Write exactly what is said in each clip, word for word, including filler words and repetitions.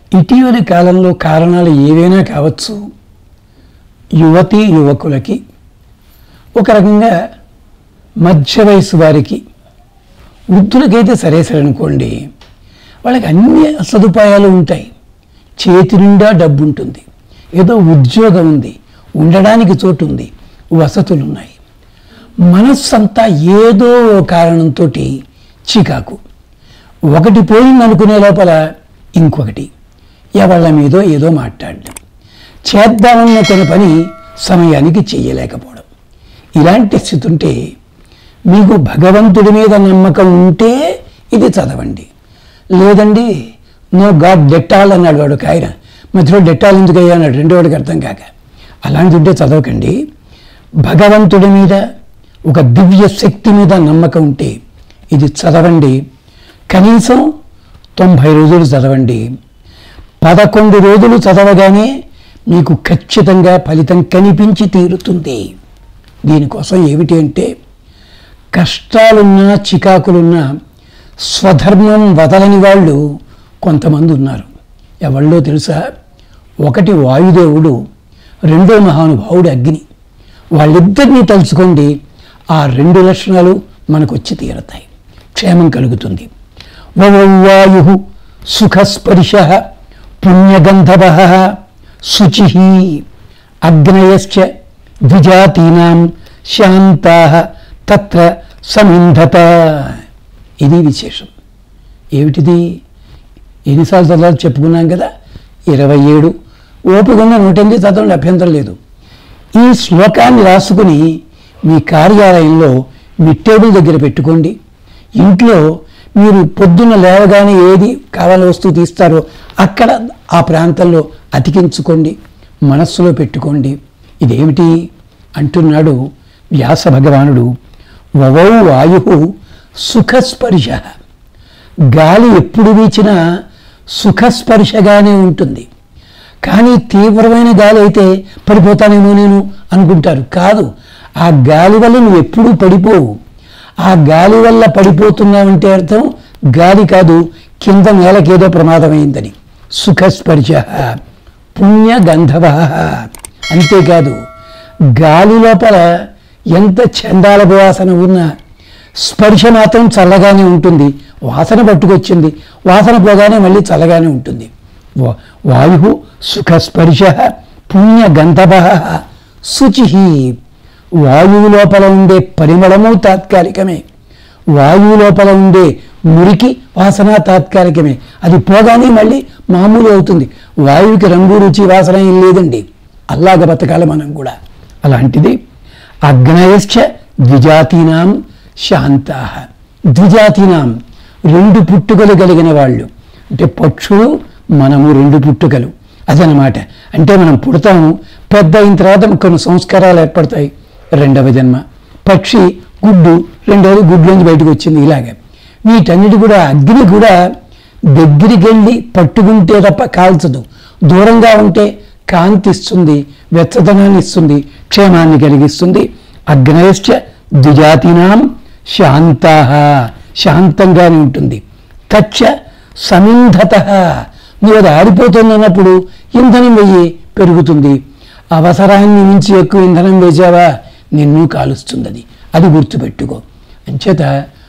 ఇటీవలి కాలంలో కారణాలు ఏవైనా కావచ్చు, యువతీ యువకులకి, ఒక రకంగా మధ్య వయసు వారికి, వృద్ధులకైతే సరే సరే అనుకోండి, వాళ్ళకి అన్ని సదుపాయాలు ఉంటాయి. చేతి నిండా డబ్బు ఉంటుంది, ఏదో ఉద్యోగం ఉంది, ఉండడానికి చోటు ఉంది, వసతులు ఉన్నాయి. మనస్సు అంతా ఏదో కారణంతో చికాకు. ఒకటి పోయింది అనుకునే లోపల ఇంకొకటి, ఎవళ్ళ మీదో ఏదో మాట్లాడడం, చేద్దామన్న కొన్ని పని సమయానికి చెయ్యలేకపోవడం. ఇలాంటి స్థితి ఉంటే మీకు భగవంతుడి మీద నమ్మకం ఉంటే ఇది చదవండి. లేదండి, నో గాడ్ డెట్టాల్ అన్నాడు వాడు ఒక ఆయన. మధ్యలో డెట్టాల్ ఎందుకు అయ్యా అన్నాడు రెండో వాడికి అర్థం కాక. అలాంటిది ఉంటే చదవకండి. భగవంతుడి మీద, ఒక దివ్య శక్తి మీద నమ్మకం ఉంటే ఇది చదవండి. కనీసం తొంభై రోజులు చదవండి. పదకొండు రోజులు చదవగానే మీకు ఖచ్చితంగా ఫలితం కనిపించి తీరుతుంది. దీనికోసం ఏమిటి అంటే, కష్టాలున్నా చికాకులున్నా స్వధర్మం వదలని వాళ్ళు కొంతమంది ఉన్నారు. ఎవళ్ళో తెలుసా? ఒకటి వాయుదేవుడు, రెండో మహానుభావుడు అగ్ని. వాళ్ళిద్దరినీ తలుచుకోండి, ఆ రెండు లక్షణాలు మనకు వచ్చి తీరతాయి, క్షేమం కలుగుతుంది. వయు సుఖస్పర్శ పుణ్యగంధవ శుచి అగ్నయశ్చ ద్విజాతీనాం శాంతా తత్ర సమింధత. ఇది విశేషం. ఏమిటిది? ఎన్నిసార్లు చదవాలి చెప్పుకున్నాం కదా, ఇరవై ఏడు. ఓపికగా నూట ఎనిమిది చదవండి, అభ్యంతరం లేదు. ఈ శ్లోకాన్ని రాసుకుని మీ కార్యాలయంలో మీ టేబుల్ దగ్గర పెట్టుకోండి. ఇంట్లో మీరు పొద్దున్న లేవగానే ఏది కావాల వస్తువు తీస్తారో అక్కడ ఆ ప్రాంతంలో అతికించుకోండి, మనస్సులో పెట్టుకోండి. ఇదేమిటి అంటున్నాడు వ్యాస భగవానుడు. వవౌ వాయు సుఖస్పర్శ. గాలి ఎప్పుడు వీచినా సుఖస్పర్శగానే ఉంటుంది. కానీ తీవ్రమైన గాలి అయితే పడిపోతానేమో నేను అనుకుంటారు. కాదు, ఆ గాలి వల్ల నువ్వు ఎప్పుడూ పడిపోవు. ఆ గాలి వల్ల పడిపోతున్నావంటే అర్థం గాలి కాదు, కింద నేలకేదో ప్రమాదమైందని. సుఖస్పర్శ పుణ్యగంధవ. అంతేకాదు, గాలి లోపల ఎంత చండాల వాసన ఉన్నా స్పర్శ మాత్రం చల్లగానే ఉంటుంది. వాసన పట్టుకొచ్చింది, వాసన పోగానే మళ్ళీ చల్లగానే ఉంటుంది. వాయు సుఖస్పర్శ పుణ్యగంధవ శుచి. వాయువు లోపల ఉండే పరిమళము తాత్కాలికమే, వాయువు లోపల ఉండే మురికి వాసన తాత్కాలికమే. అది పోగానే మళ్ళీ మామూలు అవుతుంది. వాయువుకి రంగు రుచి వాసన ఏం లేదండి, అల్లాగ బతకాలి మనం కూడా. అలాంటిది అగ్నయశ్చ ద్విజాతీనాం శాంతా. ద్విజాతీనాం, రెండు పుట్టుకలు కలిగిన వాళ్ళు. అంటే పక్షులు, మనము రెండు పుట్టుకలు అదనమాట. అంటే మనం పుడతాము, పెద్ద అయిన తర్వాత కొన్ని సంస్కారాలు ఏర్పడతాయి. రెండవ జన్మ. పక్షి గుడ్డు, రెండవది గుడ్లోంచి బయటకు వచ్చింది. ఇలాగే వీటన్నిటి కూడా, అగ్ని కూడా దగ్గరికి వెళ్ళి పట్టుకుంటే తప్ప కాల్చదు, దూరంగా ఉంటే కాంతి ఇస్తుంది, వెచ్చదనాన్ని ఇస్తుంది, క్షేమాన్ని కలిగిస్తుంది. అగ్నయశ్చ ద్విజాతీనాం శాంతా. శాంతంగానే ఉంటుంది. తచ్చ సమింధత. నువ్వు అది ఆరిపోతుంది అన్నప్పుడు ఇంధనం వెయ్యి, పెరుగుతుంది. అవసరాన్ని మించి ఎక్కువ ఇంధనం వేసావా నిన్ను కాలుస్తుంది. అది అది గుర్తుపెట్టుకో. అంచేత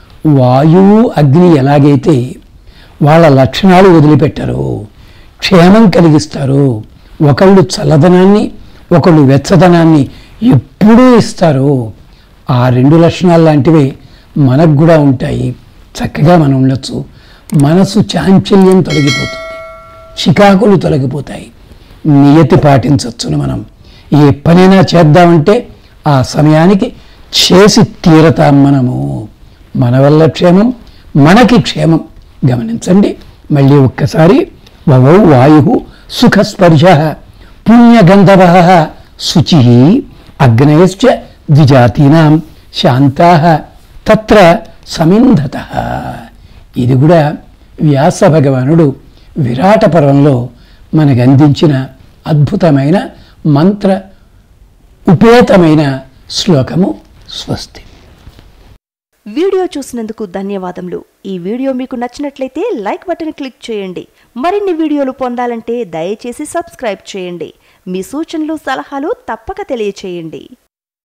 వాయువు అగ్ని ఎలాగైతే వాళ్ళ లక్షణాలు వదిలిపెట్టరు, క్షేమం కలిగిస్తారు. ఒకళ్ళు చల్లదనాన్ని, ఒకళ్ళు వెచ్చదనాన్ని ఎప్పుడూ ఇస్తారు. ఆ రెండు లక్షణాలు లాంటివి మనకు కూడా ఉంటాయి. చక్కగా మనం ఉండొచ్చు. మనసు చాంచల్యం తొలగిపోతుంది, చికాకులు తొలగిపోతాయి. నియతి పాటించవచ్చును. మనం ఏ పనైనా చేద్దామంటే ఆ సమయానికి చేసి తీరతాం. మనము మన వల్ల క్షేమం, మనకి క్షేమం. గమనించండి మళ్ళీ ఒక్కసారి. వవౌ వాయు సుఖస్పర్శ పుణ్యగంధవ శుచి అగ్నయశ్చ ద్విజాతీనాం శాంతా తత్ర సమింధత. ఇది కూడా వ్యాస భగవానుడు విరాట పర్వంలో మనకు అందించిన అద్భుతమైన మంత్ర ఉపేతమైన శ్లోకము. స్వస్తి. వీడియో చూసినందుకు ధన్యవాదములు. ఈ వీడియో మీకు నచ్చినట్లయితే లైక్ బటన్ క్లిక్ చేయండి. మరిన్ని వీడియోలు పొందాలంటే దయచేసి సబ్స్క్రైబ్ చేయండి. మీ సూచనలు సలహాలు తప్పక తెలియచేయండి.